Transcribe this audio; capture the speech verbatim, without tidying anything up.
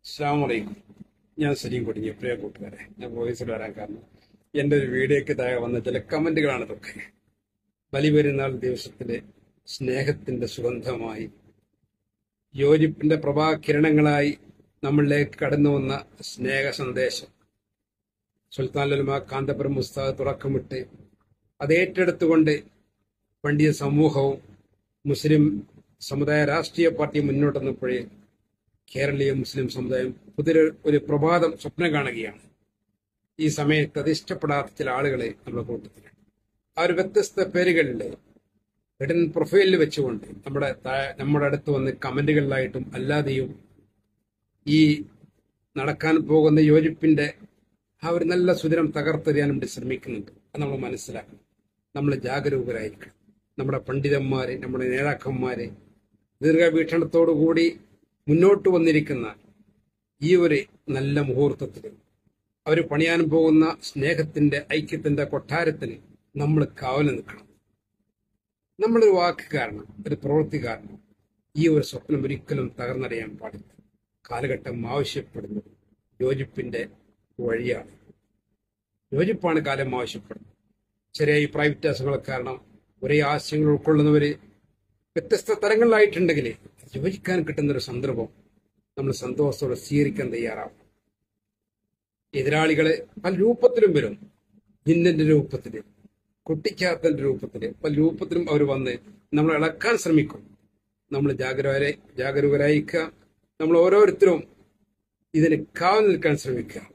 അസ്സലാമു അലൈക്കും. ഞാൻ സലീം കൊടിഞ്ഞ പ്രിയ കൂട്ടുകാരെ, ഞാൻ വോയിസിൽ വരാൻ കാരണം എൻ്റെ ഒരു വീഡിയോയ്ക്ക് താഴെ വന്ന ചില കമന്റുകളാണ് ഇതൊക്കെ. ബലിപെരുന്നാൾ ദിവസത്തിലെ സ്നേഹത്തിന്റെ സുഗന്ധമായി, യോജിപ്പിന്റെ പ്രഭാകിരണങ്ങളായി നമ്മളിലേക്ക് കടന്നു വന്ന സ്നേഹ സന്ദേശം സുൽത്താൻ ഉലമ കാന്തപുരം ഉസ്താദ് തുടക്കമിട്ട് അത് ഏറ്റെടുത്തുകൊണ്ട് പണ്ഡിത സമൂഹവും മുസ്ലിം സമുദായ രാഷ്ട്രീയ പാർട്ടി മുന്നോട്ട് വന്നപ്പോഴേ കേരളീയ മുസ്ലിം സമുദായം പുതിയൊരു ഒരു പ്രഭാതം സ്വപ്നം കാണുകയാണ്. ഈ സമയത്ത് അത് ഇഷ്ടപ്പെടാത്ത ചില ആളുകളെ നമ്മുടെ കൂട്ടത്തിലുണ്ട്. ആ ഒരു വ്യത്യസ്ത പേരുകളിലെ റിട്ടൺ പ്രൊഫൈലിൽ വെച്ചുകൊണ്ട് നമ്മുടെ നമ്മുടെ അടുത്ത് വന്ന് കമന്റുകളിലായിട്ടും അല്ലാതെയും ഈ നടക്കാൻ പോകുന്ന യോജിപ്പിന്റെ ആ ഒരു നല്ല സുദിനം തകർത്തെറിയാൻ വേണ്ടി ശ്രമിക്കുന്നുണ്ട്. അത് നമ്മൾ മനസ്സിലാക്കണം. നമ്മൾ ജാഗരൂകരായിരിക്കണം. നമ്മുടെ പണ്ഡിതന്മാരെ, നമ്മുടെ നേതാക്കന്മാരെ ദീർഘവീക്ഷണത്തോടുകൂടി മുന്നോട്ട് വന്നിരിക്കുന്ന ഈ ഒരു നല്ല മുഹൂർത്തത്തിൽ അവർ പണിയാൻ പോകുന്ന സ്നേഹത്തിന്റെ ഐക്യത്തിന്റെ കൊട്ടാരത്തിന് നമ്മൾ കാവൽ നിൽക്കണം. നമ്മളൊരു വാക്ക് കാരണം, ഒരു പ്രവൃത്തി കാരണം ഈ ഒരു സ്വപ്നം ഒരിക്കലും തകർന്നറിയാൻ പാടില്ല. കാലഘട്ടം ആവശ്യപ്പെടുന്നത് യോജിപ്പിന്റെ വഴിയാണ്. യോജിപ്പാണ് കാലം ആവശ്യപ്പെടുന്നത്. ചെറിയ അഭിപ്രായ വ്യത്യാസങ്ങൾ കാരണം ഒരേ ആശയങ്ങൾ ഉൾക്കൊള്ളുന്നവര് വ്യത്യസ്ത തരങ്ങളിലായിട്ടുണ്ടെങ്കിൽ യോജിക്കാൻ കിട്ടുന്നൊരു സന്ദർഭം നമ്മൾ സന്തോഷത്തോടെ സ്വീകരിക്കാൻ തയ്യാറാവും. എതിരാളികളെ പല രൂപത്തിലും വരും. ജിന്നന്റെ രൂപത്തില്, കുട്ടിച്ചാത്തന്റെ രൂപത്തില്, പല രൂപത്തിലും അവർ വന്ന് നമ്മൾ ഇളക്കാൻ ശ്രമിക്കും. നമ്മൾ ജാഗരൂകരായി ജാഗരൂകരായിരിക്കുക. നമ്മൾ ഓരോരുത്തരും ഇതിന് കാവൽ നിൽക്കാൻ ശ്രമിക്കുക.